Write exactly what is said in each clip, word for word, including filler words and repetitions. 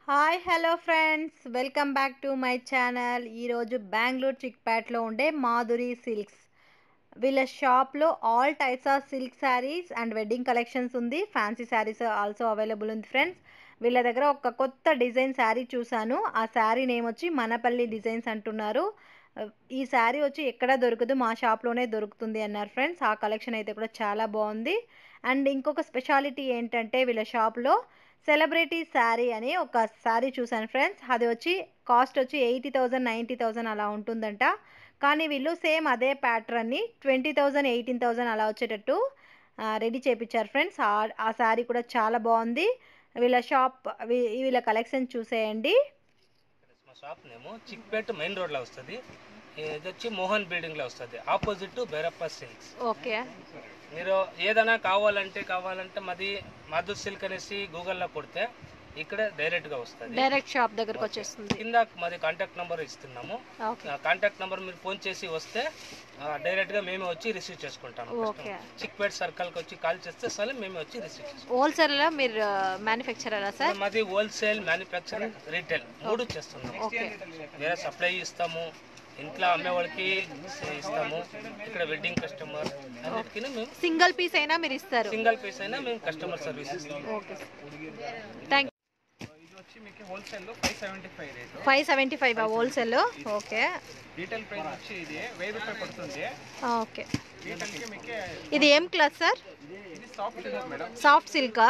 Hi hello friends, welcome back to my channel. ఈరోజు బెంగళూరు చిక్పేటలో ఉండే మాధురి సిల్క్స్ వీళ్ళ షాప్లో all types of silk sarees and wedding collections ఉంది. ఫ్యాన్సీ శారీస్ ఆల్సో అవైలబుల్ ఉంది ఫ్రెండ్స్. వీళ్ళ దగ్గర ఒక కొత్త డిజైన్ శారీ చూశాను. ఆ శారీ నేమ్ వచ్చి మనపల్లి డిజైన్స్ అంటున్నారు. ఈ శారీ వచ్చి ఎక్కడ దొరకదు, మా షాప్లోనే దొరుకుతుంది అన్నారు ఫ్రెండ్స్. ఆ కలెక్షన్ అయితే కూడా చాలా బాగుంది. అండ్ ఇంకొక స్పెషాలిటీ ఏంటంటే వీళ్ళ షాప్లో సెలబ్రిటీ శారీ అని ఒక శారీ చూశాను ఫ్రెండ్స్. అది వచ్చి కాస్ట్ వచ్చి ఎయిటీ థౌజండ్ నైంటీ థౌజండ్ అలా ఉంటుందంట. కానీ వీళ్ళు సేమ్ అదే ప్యాటర్న్ని ట్వంటీ థౌజండ్ ఎయిటీన్ థౌజండ్ అలా వచ్చేటట్టు రెడీ చేయించారు ఫ్రెండ్స్. ఆ శారీ కూడా చాలా బాగుంది. వీళ్ళ షాప్ వీళ్ళ కలెక్షన్ చూసేయండి. మా shop name Chickpet main road లో వస్తుంది. ఇది వచ్చి మోహన్ బిల్డింగ్ లో వస్తుంది, ఆపోజిట్ భైరప్ప సిల్క్స్. ఓకే, మీరు ఏదైనా కావాలంటే కావాలంటే మాది మధు సిల్క్ అనేసి గూగుల్లో కొడితే ఇక్కడ డైరెక్ట్ గా వస్తుంది. డైరెక్ట్ షాప్ దగ్గరకు వచ్చేస్తుంది. కింద మాది కాంటాక్ట్ నెంబర్ ఇస్తున్నాము. కాంటాక్ట్ నెంబర్ మీరు ఫోన్ చేసి వస్తే డైరెక్ట్ గా మేమే వచ్చి రిసీవ్ చేసుకుంటాము. చిక్పేట సర్కిల్ కి వచ్చి కాల్ చేస్తే సరే మేమే వచ్చి రిసీవ్ చేసుకుంటాం. హోల్సేల్ మీరు మ్యానుఫ్యాక్చరరా సార్? మాది హోల్సేల్, మ్యానుఫ్యాక్చరింగ్, రీటైల్ మూడు చేస్తున్నాము. వేరే సప్లై ఇస్తాము, ఇంట్లో అమ్మే వాళ్ళకి ఇస్తాము. ఇక్కడ వెడ్డింగ్ కస్టమర్ అన్నిటికీ మేము సింగిల్ పీస్ అయినా మీరు ఇస్తారు? సింగిల్ పీస్ అయినా మేము కస్టమర్ సర్వీస్ ఇస్తాము. Okay, thank you. మీకు హోల్సేల్ లో five seventy five rate five seventy five wholesale. Okay, retail price వచ్చి ఇది వెయ్యి రూపాయలు పడుతుంది. ఓకే, రీటైల్ కి మీకు ఇది ఏం క్లాత్ సార్? ఇది సాఫ్ట్ సిల్క్ మేడం. సాఫ్ట్ సిల్కా?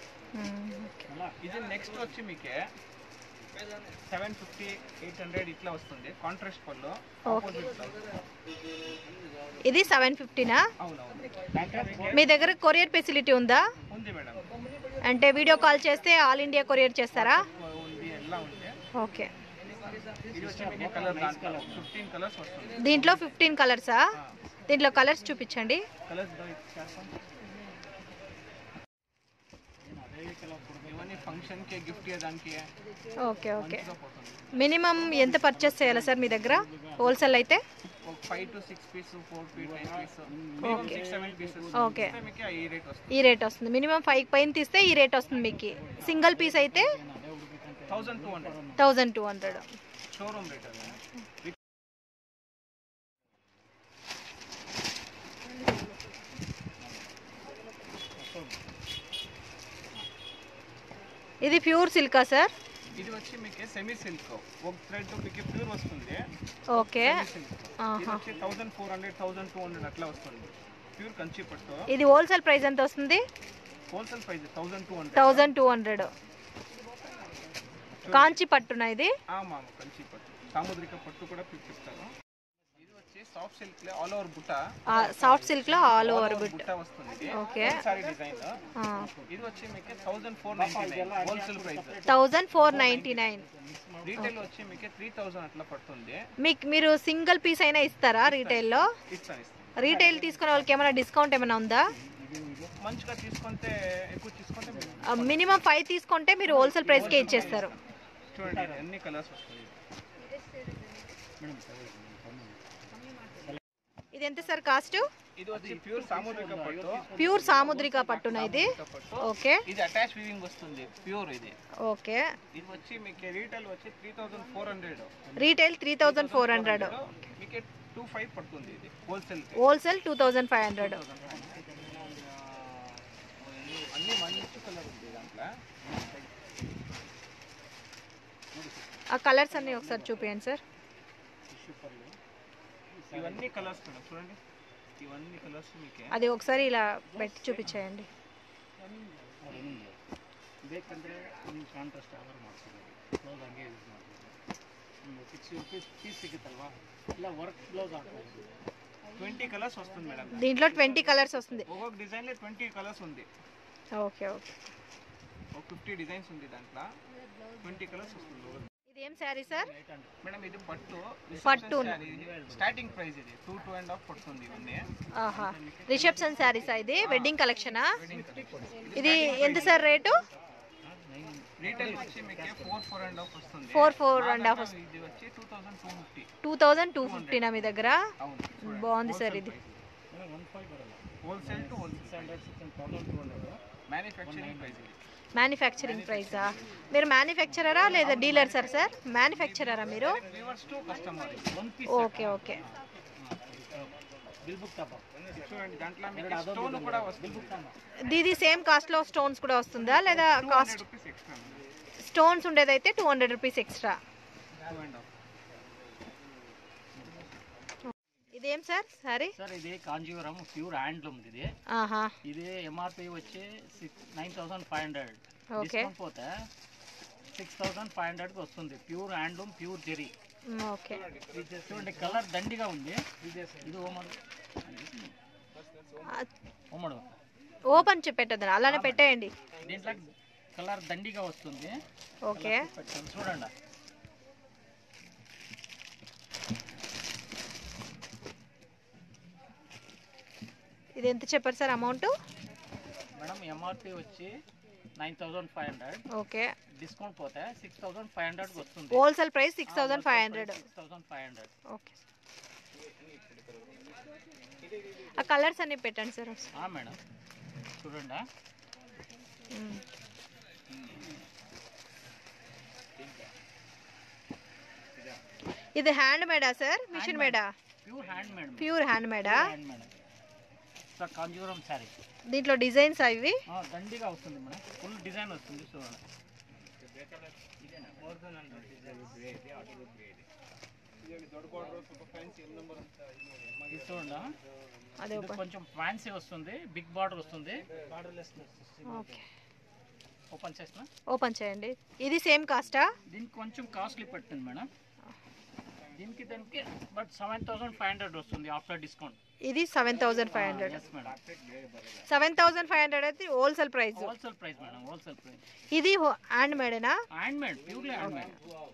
ఇది నెక్స్ట్ వచ్చి మీకు సెవెన్ ఫిఫ్టీ ఎయిట్ హండ్రెడ్ ఇట్లా వస్తుంది. కాంట్రాస్ట్ పళ్ళు. ఇది సెవెన్ ఫిఫ్టీనా? అవునవును. మీ దగ్గర కొరియర్ ఫెసిలిటీ ఉందా? ఉంది మేడం. అంటే వీడియో కాల్ చేస్తే ఆల్ ఇండియా కొరియర్ చేస్తారా? ఉంది, ఎలా ఉంది. ఓకే, ఇది వచ్చి మీకు కలర్ దాంట్లో ఫిఫ్టీన్ కలర్స్ వస్తుంది. దీంట్లో ఫిఫ్టీన్ కలర్సా? దీంట్లో కలర్స్ చూపించండి. కలర్స్ ఇవన్నీ ఫంక్షన్ కి గిఫ్ట్ ఇవ్వడానికి. ఓకే ఓకే, మినిమం ఎంత పర్చేస్ చేయాలి సార్ మీ దగ్గర హోల్సేల్ అయితే? Five to six piece, four piece, nine piece, six seven pieces. Okay, మీకు ఈ రేట్ వస్తుంది. ఈ రేట్ వస్తుంది. మినిమం ఫైవ్ పైన తీస్తే ఈ రేట్ వస్తుంది మీకు. సింగిల్ పీస్ అయితే thousand two hundred thousand two hundred showroom rate. ఇది ప్యూర్ సిల్కా సార్? ఇది వచ్చి మీకు సెమీ సిల్క్, ఒక థ్రెడ్ మీకు ప్యూర్ వస్తుంది. ఓకే, ఇది వచ్చి thousand four hundred thousand two hundred అట్లా వస్తుంది. ప్యూర్ కంచి పట్టు. ఇది హోల్సేల్ ప్రైస్ ఎంత వస్తుంది? Wholesale price thousand two hundred thousand two hundred Kanchi పట్టునా ఇది? మామ కంచి పట్టు, సాముద్రిక పట్టు కూడా పిలిపిస్తారు. ఇది వచ్చి సాఫ్ట్ సిల్క్ లో ఆల్ ఓవర్ బుట్ట. సాఫ్ట్ సిల్క్ లో ఆల్ ఓవర్ బుట్ట వస్తుంది. Okay, sari design. ఇది వచ్చి మీకు thousand four ninety nine wholesale price. Thousand four ninety nine retail వచ్చి మీకు త్రీ థౌసండ్ అట్లా పడుతుంది. మీకు మీరు సింగిల్ పీస్ అయినా ఇస్తారా రీటైల్లో? ఇస్తాను ఇస్తాను. రీటైల్ తీసుకునే వాళ్ళకి ఏమైనా డిస్కౌంట్ ఏమైనా ఉందా? మంచిగా తీసుకుంటే ఎక్కువ తీసుకుంటే మినిమం ఫైవ్ తీసుకుంటే మీరు హోల్సేల్ ప్రైస్కే ఇచ్చేస్తారు. చూడండి అన్ని కలర్స్ వస్తాయి. ఇది ఎంత సార్ కాస్ట్? ఇది వచ్చి ప్యూర్ సాముద్రిక పట్టు. ప్యూర్ సాముద్రిక పట్టునా ఇది? ఓకే, ఇది అటాచ్ వీవింగ్ వస్తుంది ప్యూర్. ఇది ఓకే, ఇది వచ్చి మీకు రీటైల్ వచ్చి three thousand four hundred retail three thousand four hundred మీకు టూ ఫైవ్ పడుతుంది. ఇది wholesale wholesale two thousand five hundred అన్ని మంచి కలర్ ఉంది దాంట్లో. ఆ కలర్స్ అన్ని ఒకసారి చూపించండి సార్. ఇవన్నీ కలర్స్ మేడం, చూడండి ఇవన్నీ కలర్స్ మీకు. అది ఒకసారి ఇలా పెట్టి చూపించేయండి. ట్వంటీ కలర్స్ వస్తుంది మేడం. దీంట్లో ట్వంటీ కలర్స్ వస్తుంది. ఒక్కొక్క డిజైన్ లో ట్వంటీ కలర్స్ ఉంది. ఓకే ఓకే, ఒక ఫిఫ్టీ డిజైన్స్ ఉంది దాంట్లో, ట్వంటీ కలర్స్ వస్తుంది. ఇది ఏం శారీ సార్? మేడం ఇది పట్టు. పట్టు స్టార్టింగ్ ప్రైస్ ఇది టూ టూ అండ్ హాఫ్ పడుతుంది ఇవన్నీ. ఆహా, రిసెప్షన్ శారీసా ఇది? వెడ్డింగ్ కలెక్షనా ఇది? ఎంత సార్ రేటు? రీటైల్ వచ్చి మీకు ఫోర్ ఫోర్ అండ్ హాఫ్ వస్తుంది. ఫోర్ ఫోర్ అండ్ హాఫ్ ఇది వచ్చి two thousand two fifty two thousand two ఫిఫ్టీనా మీ దగ్గర? బాగుంది సార్ ఇది. Wholesale to wholesale manufacturing price ఇది. మ్యానుఫ్యాక్చరింగ్ ప్రైసా? మీరు మ్యానుఫ్యాక్చరరా లేదా డీలర్ సార్? సార్ మ్యానుఫ్యాక్చరరా మీరు? Okay okay. ఇది సేమ్ కాస్ట్లో స్టోన్స్ కూడా వస్తుందా లేదా? కాస్ట్ స్టోన్స్ ఉండేదైతే టూ హండ్రెడ్ రూపీస్ ఎక్స్ట్రా. ఇదేం సార్ సారీ? సార్ ఇది కాంజీవరం ప్యూర్ హ్యాండ్లూమ్. ఇది ఆహా, ఇది ఎంఆర్పి వచ్చి nine thousand five hundred okay పోతే సిక్స్ థౌసండ్ ఫైవ్ హండ్రెడ్కి వస్తుంది. Pure handloom, pure zari. Okay. చూడండి కలర్ దండిగా ఉంది. ఇది ఓమడు ఓమడు ఓపెన్ పెట్టద్దు, అలానే పెట్టేయండి. దీంట్లో కలర్ దండిగా వస్తుంది. ఓకే చూడండి. ఇది ఎంత చెప్పారు సార్ అమౌంట్? మేడం ఎంఆర్పి వచ్చి nine thousand five hundred. Okay. Discount పోతే సిక్స్ థౌసండ్ ఫైవ్ హండ్రెడ్ వస్తుంది. Wholesale price six thousand five hundred. Six thousand five hundred. Okay. ఆ కలర్స్ అన్ని పెట్టండి సార్. మేడం చూడండి. ఇది హ్యాండ్ మేడా సార్, మిషన్ మేడా? Pure hand made. Pure hand మేడా? కాంజీవరం సారీ. దీంట్లో డిజైన్స్ అవి దండిగా వస్తుంది మేడం. ఫుల్ డిజైన్ వస్తుంది. చూడండి. చూడండి. అదే కొంచెం ఫ్యాన్సీ వస్తుంది, బిగ్ బార్డర్ వస్తుంది. ఓకే. ఓపెన్ చేసిన ఓపెన్ చేయండి. ఇది సేమ్ కాస్టా? దీనికి కొంచెం కాస్ట్లీ పెట్టండి మేడం. దీనికి దానికి but seven thousand five hundred వస్తుంది ఆఫ్టర్ డిస్కౌంట్. ఇది seven thousand five hundred. Seven thousand five hundred అయితే wholesale price. Wholesale price madam, wholesale price. ఇది హ్యాండ్ మేడేనా? Hand made, purely hand made.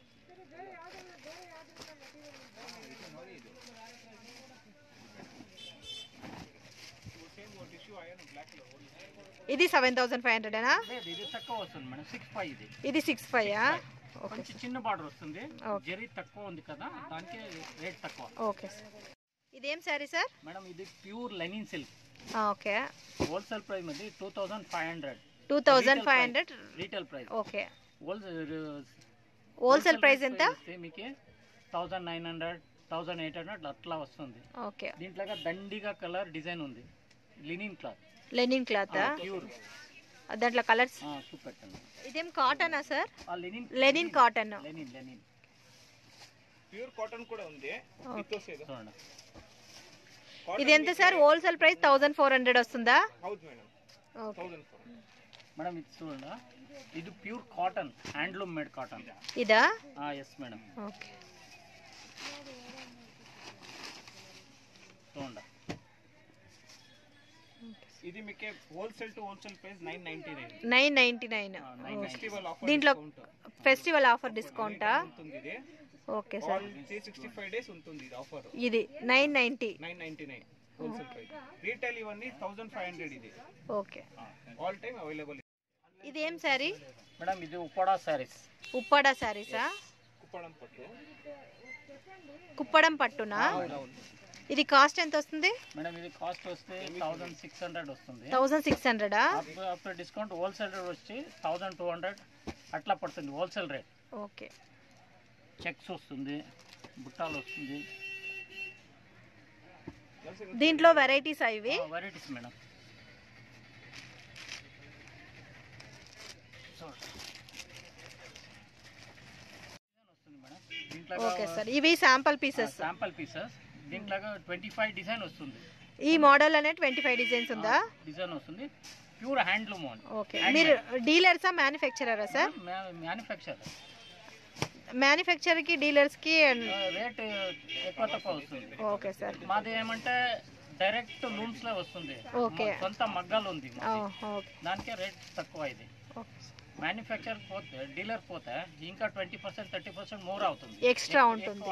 ఇది సెవెన్ థౌసండ్ ఫైవ్ హండ్రెడేనా? ఇది తక్కువ వస్తుంది మేడం, సిక్స్ ఫైవ్. ఇది ఇది సిక్స్ ఫైవ్. కొంచెం చిన్న బార్డర్ వస్తుంది, జరీ తక్కువ ఉంది కదా, దానికి రేట్ తక్కువ. Okay sir. ఇదేం సారీ సార్? మేడం ఇది pure linen silk. Okay. Wholesale price మీద two thousand five hundred. Two thousand five hundred retail price. Okay. Wholesale wholesale price ఎంత? మీకు thousand nine hundred thousand eight hundred అట్లా వస్తుంది. Okay. దీంట్లో దండిగా colour design ఉంది. Linen cloth. Linen cloth pure. దాంట్లో colours చూపెట్టండి. ఇదేం కాటనా sir? Linen. Linen cotton. Linen linen pure cotton కూడా ఉంది. చూడండి. ఇది ఎంత sir? Wholesale price thousand four hundred వస్తుందా? హౌస్ మేడం. ఓకే మేడం ఇది చూడండి. ఇది pure cotton, handloom made cotton. ఇదా? Yes madam. ఓకే. చూడండి. ఇది మీకు wholesale to wholesale price nine ninety nine. Nine ninety nine. Festival offer. దీంట్లో ఫెస్టివల్ ఆఫర్ డిస్కౌంటా? ఉంటుంది ఇది. Okay sir. Three sixty five days ఉంటుంది ఇది ఆఫర్. ఇది nine ninety. Nine ninety nine wholesale price. Retail ఇవన్నీ థౌసండ్ ఫైవ్ హండ్రెడ్. ఇది okay. All time available. ఇది ఏం సారీ? మేడం ఇది ఉప్పాడా సారీస్. ఉప్పాడా సారీసా? కుప్పడం పట్టు. కుప్పడం పట్టునా? ఇది కాస్ట్ ఎంత వస్తుంది? మేడం ఇది కాస్ట్ వస్తే థౌసండ్ సిక్స్ హండ్రెడ్ వస్తుంది. థౌసండ్ సిక్స్ హండ్రెడా? ఆఫ్టర్ డిస్కౌంట్ హోల్సేల్ రేట్ వచ్చి థౌసండ్ టూ హండ్రెడ్ అట్లా పడుతుంది హోల్సేల్ రేట్. ఓకే. చెక్స్ వస్తుంది, బుట్టాలు వస్తుంది. దీంట్లో వెరైటీస్ ఇవి? Varieties madam. Okay sir. ఇవి శాంపుల్ పీసెస్. Sample pieces. దీంట్లో ట్వంటీ ఫైవ్ డిజైన్ వస్తుంది. ఈ మోడల్ అనే ట్వంటీ ఫైవ్ డిజైన్స్ ఉందా? డిజైన్ వస్తుంది. Pure handloom. ఓకే. మీరు డీలర్సా మ్యానుఫ్యాక్చరరా సార్? మ్యానుఫ్యాక్చర్. మ్యానుఫ్యాక్చర్ కి డీలర్స్ కి రేట్ ఎక్కువ తక్కువ వస్తుంది. Okay sir. మాది ఏమంటే డైరెక్ట్ లూమ్స్ లో వస్తుంది. ఓకే. సొంత మగ్గాలు ఉంది, దానికే రేట్ తక్కువ. ఇది మ్యానుఫ్యాక్చర్ పోతే డీలర్ పోతే ఇంకా twenty percent thirty percent more అవుతుంది, ఎక్స్ట్రా ఉంటుంది.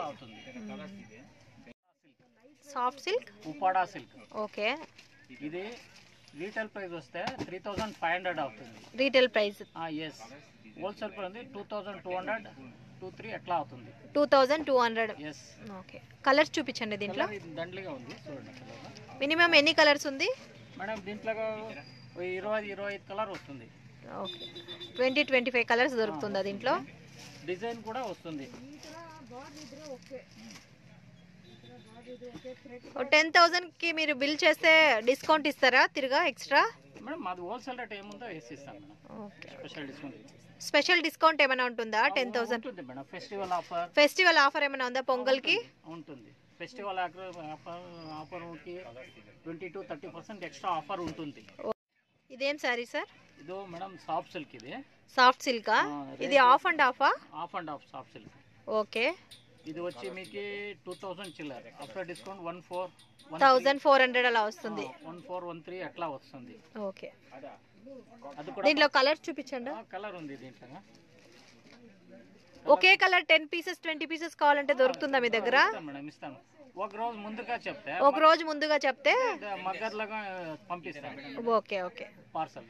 Soft silk, Uppada silk. Okay. ఇది రీటైల్ ప్రైస్ వస్తే త్రీ థౌసండ్ ఫైవ్ హండ్రెడ్ అవుతుంది. Retail price? Yes. Wholesale price two thousand two hundred two three ఎట్లా అవుతుంది. Two thousand two hundred. Yes. Okay. Colours చూపించండి దీంట్లో. దండ్లిగా ఉంది చూడండి. మినిమం ఎన్ని కలర్స్ ఉంది మేడం? దీంట్లో ఇరవై ఇరవై ఐదు కలర్ వస్తుంది. Okay twenty twenty five colours దొరుకుతుందా దీంట్లో? డిజైన్ కూడా వస్తుంది. టెన్ థౌజండ్కి మీరు బిల్ చేస్తే డిస్కౌంట్ ఇస్తారా తిరిగా ఎక్స్ట్రా? మేడం మాది హోల్సేల్ రేట్ ఏముందో వేసి ఇస్తాం madam. Okay special discount special discount ఏమైనా ఉంటుందా? టెన్ థౌసండ్ ఉంటుంది madam. Festival offer festival offer ఏమైనా ఉందా పొంగల్కి? ఉంటుంది. ఫెస్టివల్ ఆఫర్ ఆఫర్కి twenty to thirty percent extra offer ఉంటుంది. ఇదేం సారీ సార్? ఇదో మేడం సాఫ్ట్ సిల్క్. ఇది సాఫ్ట్ సిల్కా? ఇది ఆఫ్ అండ్ ఆఫా? Half and half soft silk. Okay ఇది వచ్చి మీకు టూ థౌసండ్ చిల్లర after discount one four thousand four hundred అలా వస్తుంది. వన్ ఫోర్ వన్ త్రీ అట్లా వస్తుంది. ఓకే అది కూడా దీంట్లో కలర్స్ చూపించండి. కలర్ ఉంది దీంట్లో. ఒకే colour ten pieces twenty pieces కావాలంటే దొరుకుతుందా మీ దగ్గర? మేడం ఇస్తాను. ఒక రోజు ముందుగా చెప్తే ఒక రోజు ముందుగా చెప్తే మగ్గర్లాగా పంపిస్తాను. Okay okay parcel.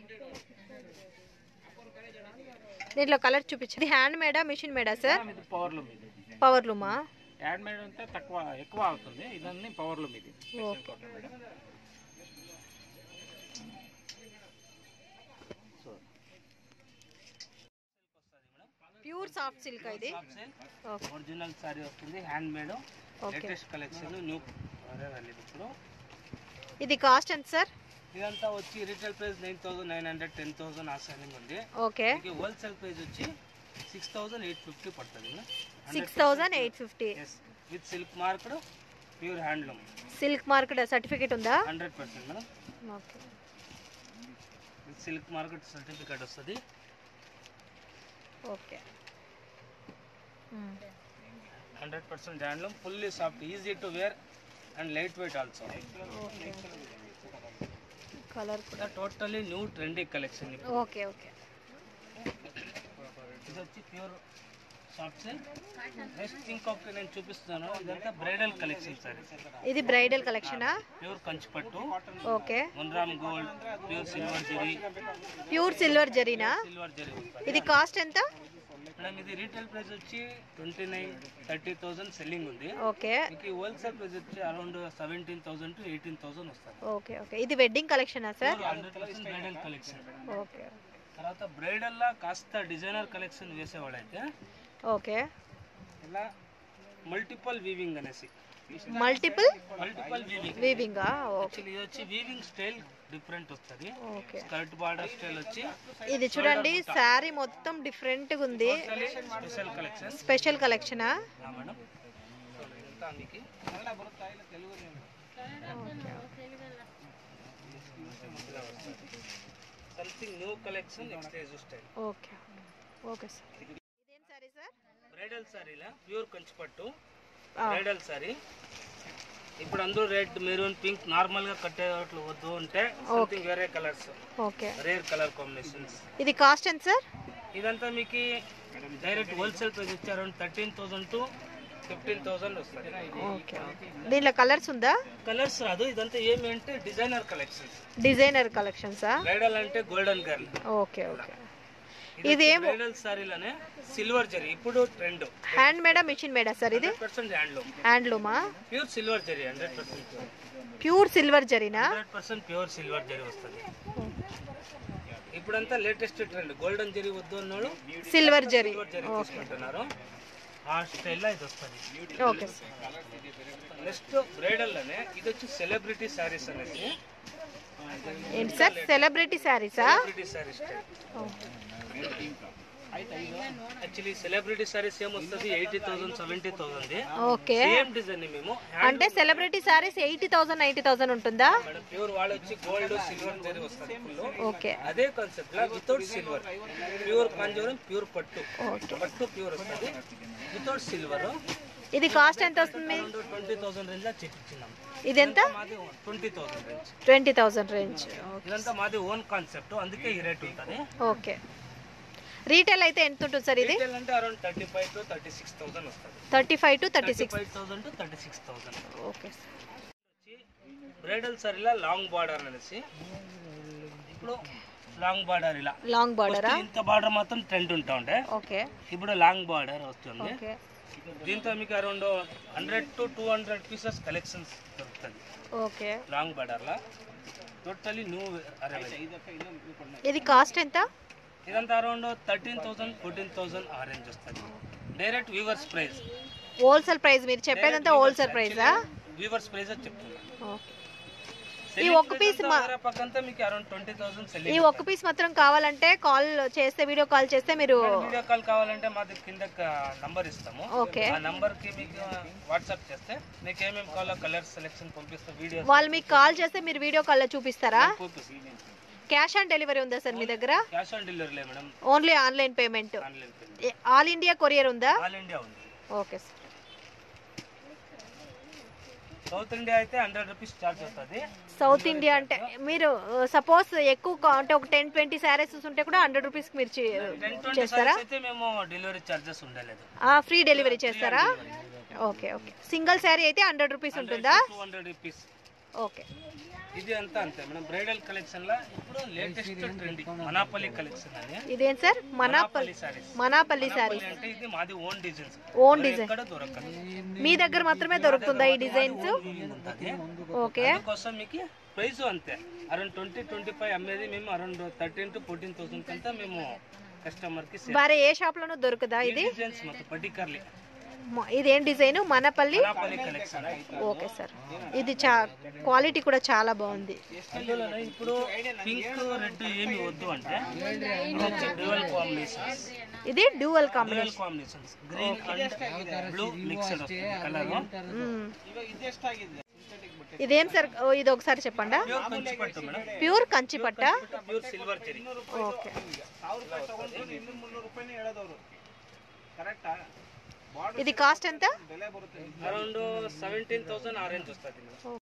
దీంట్లో కలర్ చూపించండి. హ్యాండ్ మేడా మిషన్ మేడా సార్? ఇది పవర్ లూమ్. ఇది పవర్ లూమా? హ్యాండ్ మేడ్ అంటే తక్కువ ఎక్కువ అవుతుంది. ఇదన్నీ పవర్ లూమ్. ఇది ఓకే ప్యూర్ సాఫ్ట్ సిల్క్ ఇది. ఒరిజినల్ సారీ వస్తుంది. Hand made latest collection new ఇప్పుడు. ఇది కాస్ట్ ఎంత సార్? ఇదంతా వచ్చి retail price nine thousand nine hundred ten thousand ఆ సెల్లింగ్ ఉంది. ఓకే హోల్సేల్ ప్రైస్ వచ్చి సిక్స్ థౌసండ్ ఎయిట్ ఫిఫ్టీ పడుతుంది. Six thousand eight fifty with silk marked pure handloom. Silk market certificate ఉందా? Hundred percent madam. Okay with silk market certificate వస్తుంది. Okay hundred percent handloom, fully soft, easy to wear and light weight also. Colour కూడా totally new trendy collection. Okay okay ఇది వచ్చి pure soft silk. Next ఇంకొక నేను చూపిస్తున్నాను. ఇదంతా bridal collection sir. ఇది bridal కలెక్షనా? ప్యూర్ కంచిపట్టు. Okay one gram gold, pure silver zari. Pure silver జరీనా? సిల్వర్ జరీ. ఇది కాస్ట్ ఎంత మేడం? ఇది రీటైల్ ప్రైస్ వచ్చి twenty nine thirty thousand selling ఉంది. ఓకే మీకు హోల్సేల్ ప్రైస్ వచ్చి around seventeen thousand to eighteen thousand వస్తుంది. ఓకే ఓకే ఇది వెడ్డింగ్ కలెక్షనా sir? Hundred percent bridal collection. Okay తర్వాత బ్రైడల్ లా కాస్త డిజైనర్ కలెక్షన్ వేసేవాళ్ళైతే ఓకే ఇలా మల్టిపుల్ వీవింగ్ అనేసి. Multiple multiple weaving weaving. Actually ఇది వచ్చి వీవింగ్ స్టైల్ డిఫరెంట్ వస్తుంది. ఓకే స్కర్ట్ బార్డర్ స్టైల్ వచ్చి ఇది చూడండి శారీ మొత్తం డిఫరెంట్ గా ఉంది. Special collection. స్పెషల్ కలెక్షనా madam? Something new collection exclusive style. Okay okay sir. ఇదేం సారీ సార్? బ్రైడల్ సారీలా ప్యూర్ కంచిపట్టు బ్రైడల్ సారీ. ఇప్పుడు అందరూ రెడ్ మెరూన్ పింక్ నార్మల్ గా కట్టేట్లు వద్దు అంటే సంథింగ్ వేరే colours. Okay rare colour combinations. ఇది కాస్ట్ ఎంత సార్? ఇదంతా మీకు డైరెక్ట్ హోల్సేల్ ప్రైస్ వచ్చి around thirteen thousand to fifteen thousand వస్తుంది. ఓకే దీంట్లో కలర్స్ ఉందా? కలర్స్ రాదు. ఇదంతా ఏమి అంటే డిజైనర్ కలెక్షన్స్. డిజైనర్ కలెక్షన్సా? బ్రైడల్ అంటే గోల్డెన్ గర్ల్. ఓకే ఓకే ఇదేం బ్రైడల్ సారీలనే సిల్వర్ జరీ ఇప్పుడు ట్రెండ్. హ్యాండ్ మేడా మిషన్ మేడా సార్? ఇది హండ్రెడ్ పర్సెంట్ హ్యాండ్లూమ్. హ్యాండ్లూమా? Pure silver zari. Hundred percent pure silver Zarina? Hundred percent pure silver zari వస్తుంది. ఇప్పుడంతా లేటెస్ట్ ట్రెండ్ గోల్డెన్ జరీ వద్దు అన్నాడు సిల్వర్ జరీ సిల్వర్ జరీ తీసుకుంటున్నారు. ఆ స్టైల్లో ఇది వస్తుంది. ఓకే నెక్స్ట్ బ్రైడల్ అనే ఇది వచ్చి సెలబ్రిటీ సారీస్ అనేసి. ఏంటి సార్? సెలబ్రిటీ శారీసా? Celebrity sari style. Actually celebrity saris ఏం వస్తుంది eighty thousand seventy thousand. Okay same design మేము అంటే celebrity saris eighty thousand ninety thousand ఉంటుందా? మేడం ప్యూర్ వాళ్ళు వచ్చి గోల్డ్ సిల్వర్ జరీ వస్తుంది ఫుల్. ఓకే అదే కాన్సెప్ట్ లా without silver pure Kanjeevaram pure పట్టు పట్టు ప్యూర్ వస్తుంది వితౌట్ సిల్వర్. ఇది కాస్ట్ ఎంత వస్తుంది? ట్వంటీ థౌసండ్ రేంజ్ లా చెప్పించినాం. ఇది ఎంత? మాది twenty thousand range. Twenty thousand range. ఇదంతా మాది ఓన్ కాన్సెప్ట్ అందుకే ఈ రేట్ ఉంటుంది. ఓకే రీటైల్ అయితే ఎంత ఉంటుంది సార్ ఇది? రీటైల్ అంటే around thirty five to thirty six thousand వస్తుంది. Thirty five to thirty six five thousand to thirty six thousand. Okay bridal సారీలా లాంగ్ బార్డర్ అనేసి. ఇప్పుడు లాంగ్ బార్డర్ ఇలా లాంగ్ బార్డర్. ఇంత బార్డర్ మాత్రం ట్రెండ్ ఉంటా ఉండే. ఓకే ఇప్పుడు లాంగ్ బార్డర్ వస్తుంది. ఓకే దీంతో మీకు around hundred to two hundred pieces collections దొరుకుతుంది ఓకే లాంగ్ బార్డర్ లా. Totally new arrival. ఇది కాస్ట్ ఎంత? ఇదంతా around thirteen thousand fourteen thousand ఆ రేంజ్ వస్తుంది. Direct weavers price. Wholesale price మీరు చెప్పేదంతా హోల్సేల్ ప్రైసా? వీవర్స్ ప్రైస్ చెప్తున్నాను. ఓకే. ఈ ఒక్క పీస్ పక్కంతా మీకు అరౌండ్ ట్వంటీ థౌసండ్ సెల్. ఈ ఒక్క పీస్ మాత్రం కావాలంటే కాల్ చేస్తే, వీడియో కాల్ చేస్తే మీరు వీడియో కాల్ కావాలంటే మా దగ్గర కింద నంబర్ ఇస్తాము. ఓకే. ఆ నంబర్ కి మీకు వాట్సాప్ చేస్తే మీకు ఏమేమి కావాలో కలర్ సెలెక్షన్ పంపిస్తాం. వీడియో వాళ్ళు మీకు కాల్ చేస్తే మీరు వీడియో కాల్లో చూపిస్తారా? పంపిస్తాం. క్యాష్ ఆన్ డెలివరీ ఉందా సార్ మీ దగ్గర? క్యాష్ ఆన్ డెలివరీ లేదు madam, only online payment. Online payment. All India courier ఉందా? ఆల్ ఇండియా ఉంది. Okay sir. సౌత్ ఇండియా అయితే హండ్రెడ్ రూపీస్ చార్జ్ అవుతుంది. సౌత్ ఇండియా అంటే మీరు సపోజ్ ఎక్కువ అంటే ఒక టెన్ ట్వంటీ శారీస్ ఉంటే కూడా హండ్రెడ్ రూపీస్ మీరు చేస్తారా? అయితే మేము డెలివరీ చార్జెస్ ఉండలేదు. ఫ్రీ డెలివరీ చేస్తారా? Okay okay. సింగిల్ శారీ అయితే హండ్రెడ్ రూపీస్ ఉంటుందా? Two hundred rupees. ఓకే. ఇది అంతా అంతే మేడం. బ్రైడల్ కలెక్షన్ లో ఇప్పుడు లేటెస్ట్ ట్రెండింగ్ మనాపల్లి కలెక్షన్ అని. ఇదేం సార్? మనాపల్లి సారీస్. మనాపల్లి సారీస్ అంటే ఇది మాది ఓన్ డిజైన్స్. ఓన్ డిజైన్ ఎక్కడ దొరకదు. మీ దగ్గర మాత్రమే దొరుకుతుందా ఈ డిజైన్స్? ఓకే. అందుకోసం మీకు ప్రైస్ అంతే. అరౌండ్ ట్వంటీ ట్వంటీ ఫైవ్ అమ్మేది మేము around thirteen to fourteen thousand కంతా మేము కస్టమర్ కి వేరే ఏ షాప్ లోనూ దొరుకుదా ఇది? డిజైన్స్ మొత్తం పర్టికులర్లీ ఇదేం design? Manapalli. Collection. Okay sir. ఇది చా క్వాలిటీ కూడా చాలా బాగుంది. అందులోనే ఇప్పుడు పింక్ రెడ్ ఏమి వద్దు అంటే డ్యూయల్ కాంబినేషన్స్. ఇది dual combination. Combinations green and blue mixed వస్తుంది కలర్. ఇదేం సార్? ఇది ఒకసారి చెప్పండి. ప్యూర్ కంచి పట్టు మేడం. ప్యూర్ కంచి పట్ట. Pure silver zari. ఓకే. ఇది కాస్ట్ ఎంత? అరౌండ్ సెవెంటీన్ థౌసండ్ ఆ రేంజ్ వస్తుంది.